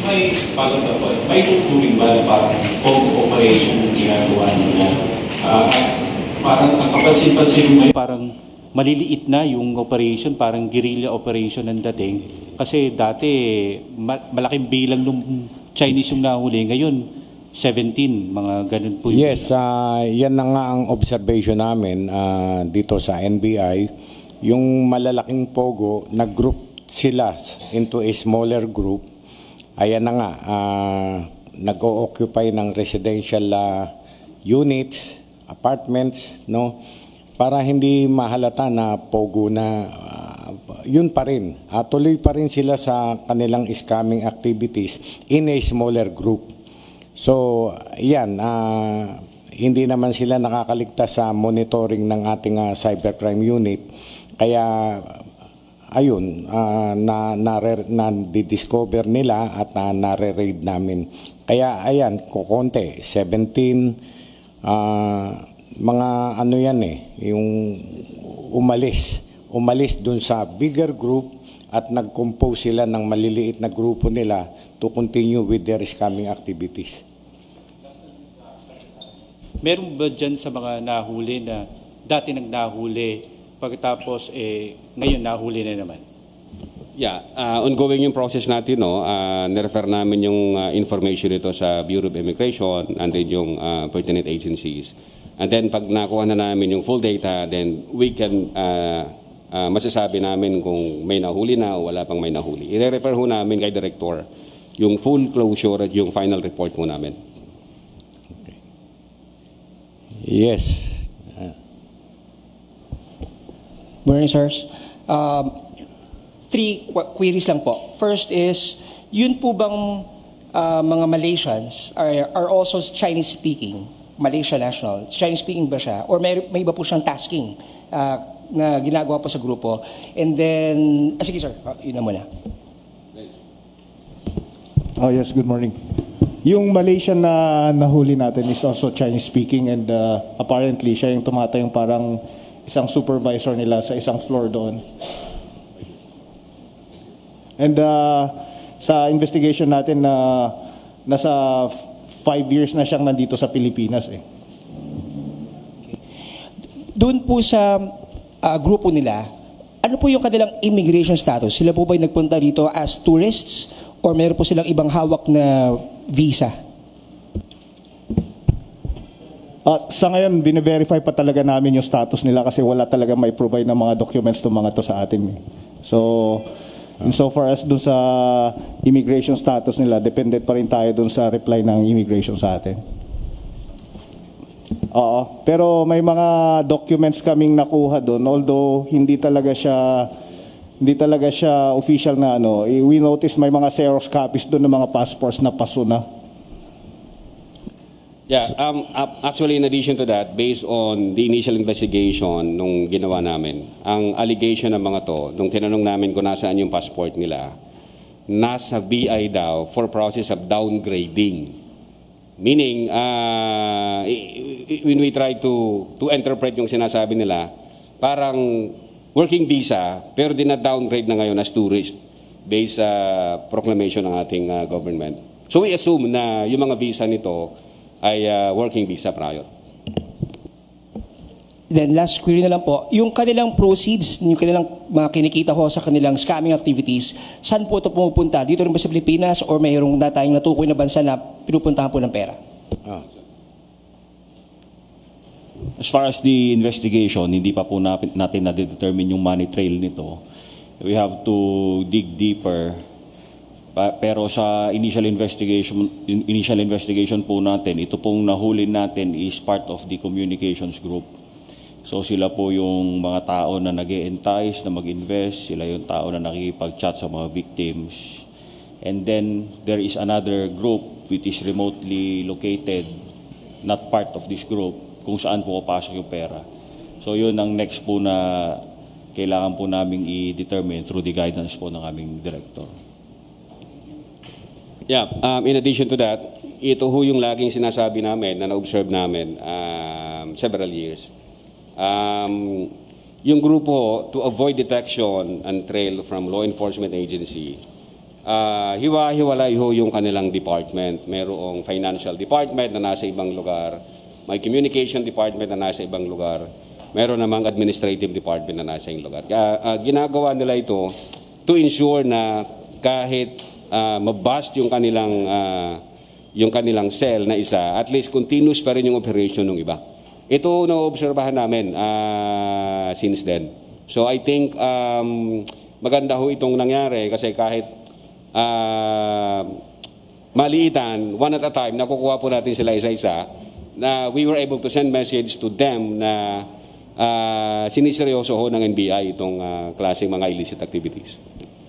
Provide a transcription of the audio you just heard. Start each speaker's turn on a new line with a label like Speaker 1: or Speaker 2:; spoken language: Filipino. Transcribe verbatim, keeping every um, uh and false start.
Speaker 1: may follow up po. May tuturing ba na parang operation yung ginagawa nila? Uh, parang nakapansin-pansin mo parang maliliit na yung operation, parang guerrilla operation ng dating. Kasi dati malaking bilang ng Chinese yung nahuli. Ngayon, seventeen, mga ganun po. Yung
Speaker 2: yes, uh, yan na nga ang observation namin uh, dito sa N B I. Yung malalaking pogo, nag-group sila into a smaller group. Ayan na nga, uh, nag-o-occupy ng residential uh, units, apartments, no? Para hindi mahalata na pogo na uh, yun pa rin. Uh, tuloy pa rin sila sa kanilang scamming activities in a smaller group. So, yan, uh, hindi naman sila nakakaligtas sa monitoring ng ating uh, cybercrime unit. Kaya ayun, uh, na, na, na discover nila at uh, nare-raid namin. Kaya ayan, kukonte, seventeen, uh, mga ano yan eh, yung umalis. Umalis dun sa bigger group at nag-compose sila ng maliliit na grupo nila to continue with their scamming activities.
Speaker 1: Meron ba dyan sa mga nahuli na dati nang nahuli, pagkatapos eh, ngayon nahuli na naman?
Speaker 3: Yeah, uh, ongoing yung process natin, no? Uh, nirefer namin yung uh, information ito sa Bureau of Immigration and then yung uh, pertinent agencies. And then pag nakuha na namin yung full data, then we can uh, uh, masasabi namin kung may nahuli na o wala pang may nahuli. I-refer ho namin kay Director yung full closure at yung final report ho namin.
Speaker 2: Okay. Yes.
Speaker 4: Morning, sirs. Um, three queries lang po. First is, yun po bang uh, mga Malaysians are, are also Chinese-speaking, Malaysia national, Chinese-speaking ba siya? Or may, may iba po siyang tasking uh, na ginagawa po sa grupo? And then, ah, sige sir, uh, yun na muna.
Speaker 5: Oh yes, good morning. Yung Malaysian na nahuli natin is also Chinese-speaking and uh, apparently siya yung tumatayong parang isang supervisor nila sa isang floor doon. And uh, sa investigation natin na uh, nasa five years na siyang nandito sa Pilipinas eh.
Speaker 4: Okay. Doon po sa uh, grupo nila, ano po yung kanilang immigration status? Sila po ba yung nagpunta dito as tourists or meron po silang ibang hawak na visa?
Speaker 5: Uh, sa ngayon, bine-verify pa talaga namin yung status nila kasi wala talaga may provide ng mga documents ng mga to sa atin. So, insofar as dun sa immigration status nila, dependent pa rin tayo dun sa reply ng immigration sa atin. Oo, pero may mga documents kaming nakuha dun, although hindi talaga siya hindi talaga siya official na ano. We noticed may mga Xerox copies dun ng mga passports na paso na.
Speaker 3: Yeah, um, actually in addition to that, based on the initial investigation nung ginawa namin, ang allegation ng mga to, nung tinanong namin kung nasaan yung passport nila, nasa B I daw for process of downgrading. Meaning, uh, when we try to, to interpret yung sinasabi nila, parang working visa, pero dina-downgrade na ngayon as tourist based sa uh, proclamation ng ating uh, government. So we assume na yung mga visa nito ay uh, working visa prior.
Speaker 4: Then last query na lang po, yung kanilang proceeds, yung kanilang mga kinikita ho sa kanilang scamming activities, saan po ito pumupunta? Dito rin ba sa Pilipinas or mayroong na tayong natukoy na bansa na pinupuntahan po ng pera?
Speaker 2: Ah.
Speaker 6: As far as the investigation, hindi pa po natin na-determine yung money trail nito. We have to dig deeper. Pero sa initial investigation, initial investigation po natin, ito pong nahuli natin is part of the communications group. So sila po yung mga tao na nag-e-entice na mag-invest, sila yung tao na nakikipag-chat sa mga victims. And then there is another group which is remotely located, not part of this group, kung saan po papasok yung pera. So yun ang next po na kailangan po naming i-determine through the guidance po ng aming director.
Speaker 3: Yeah, um, in addition to that, ito ho yung laging sinasabi namin na na-observe namin um, several years. Um, yung grupo, to avoid detection and trail from law enforcement agency, ah, hiwa-hiwalay ho yung kanilang department. Merong financial department na nasa ibang lugar, may communication department na nasa ibang lugar, meron namang administrative department na nasa ibang lugar. Kaya ah, ginagawa nila ito to ensure na kahit uh, mabust yung kanilang uh, yung kanilang cell na isa, at least continuous pa rin yung operation ng iba. Ito na-obserbahan namin uh, since then. So I think um, maganda ho itong nangyari kasi kahit uh, maliitan, one at a time, nakukuha po natin sila isa-isa, na we were able to send message to them na uh, siniseryoso ho ng N B I itong uh, klaseng mga illicit activities.